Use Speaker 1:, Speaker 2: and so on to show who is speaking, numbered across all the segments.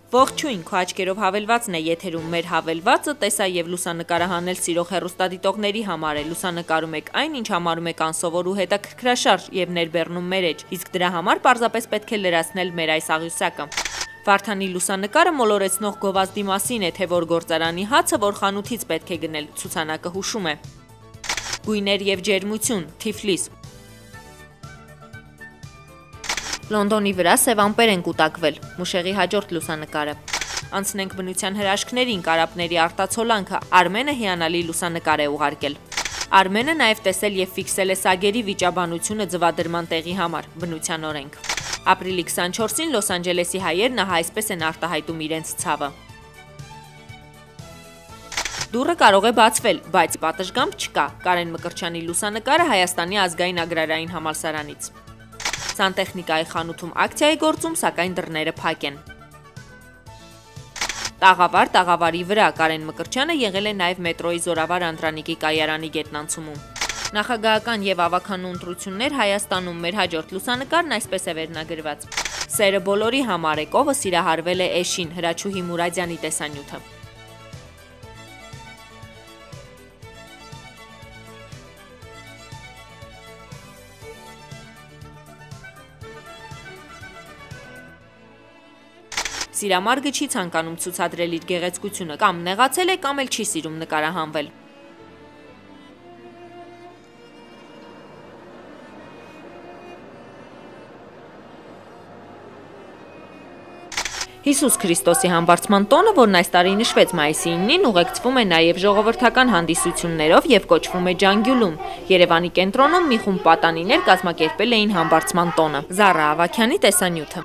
Speaker 1: Ողջույն, քո աչքերով հավելվածն է եթերում մեր հավելվածը, տեսա եւ լուսանկարը հանել սիրող հեռուստադիտողների համար է, լուսանկարում եք այն, ինչ համարում եք անսովոր ու հետաքրքրաշարժ եւ ներբեռնում մեր էջ, իսկ դրա համար պարզապես պետք է լրացնել մեր այս աղյուսակը։ Վարդանի լուսանկարը մոլորեցնող գովազդի մասին է, թե որ գործարանի հացը, որ խանութից պետք է գնել, ցուցանակը հուշում է։ Գույներ եւ ջերմություն, Թիֆլիս։ Լոնդոնի վրա սև ամպեր են կուտակվել, Մուշեղի հաջորդ լուսանկարը։ Անցնենք բնության հրաշքներին, կարապների արտացոլանքը, Արմենը հիանալի լուսանկար է ուղարկել։ Արմենը նաև տեսել եւ ֆիքսել է սագերի վիճաբանությունը ձվադրման տեղի համար, բնության օրենք։ Ապրիլի 24-ին Լոս Անջելեսի հայերն այսպես են արտահայտում իրենց ցավը։ Դուռը կարող է բացվել, բայց պատշգամբ չկա, Կարեն Մկրտչյանի լուսանկարը Հայաստանի ազգային agrարային համալսարանից։ Սանտեխնիկայի խանութում ակցիա է գործում, սակայն դռները փակ են։ Տաղավար տաղավարի վրա Կարեն Մկրտչյանը եղել է նաև մետրոյի Զորավար Անդրանիկի կայարանի գետնանցումում։ Նախագահական եւ ավականու ընտրություններ Հայաստանում մեր հաջորդ լուսանկարն այսպես է վերնագրված։ Սերը բոլորի համար է, կովը սիրահարվել է էշին, Հրաչուհի Մուրադյանի տեսանյութը։ Սիրամարգը չի ցանկանում ցուցադրել իր գեղեցկությունը, կամ նեղացել է, կամ էլ չի սիրում նկարահանվել։ Հիսուս Քրիստոսի համբարձման տոնը, որն այս տարի նշվեց մայիսի 9-ին, ուղեկցվում է նաև ժողովրդական հանդիսություններով եւ կոչվում է Ջանգյուլում։ Երևանի կենտրոնում մի խումբ պատանիներ կազմակերպել էին համբարձման տոնը։ Զառա Ավագյանի տեսանյութը։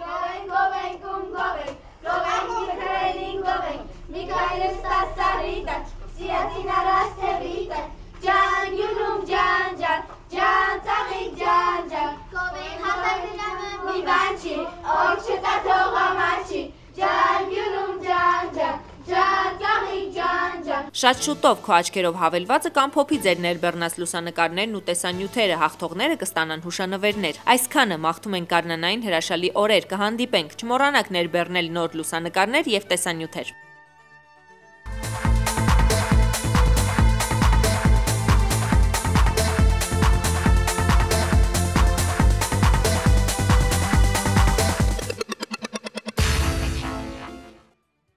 Speaker 1: Շատ շուտով քո աչքերով հավելվածը կամփոփի ձեր ներբեռնած լուսանկարներն ու տեսանյութերը, հաղթողները կստանան հուշանվերներ։ Այսքանը մաղթում ենք գարնանային հրաշալի օրեր, կհանդիպենք, չմոռանաք ներբեռնել նոր լուսանկարներ եւ տեսանյութեր։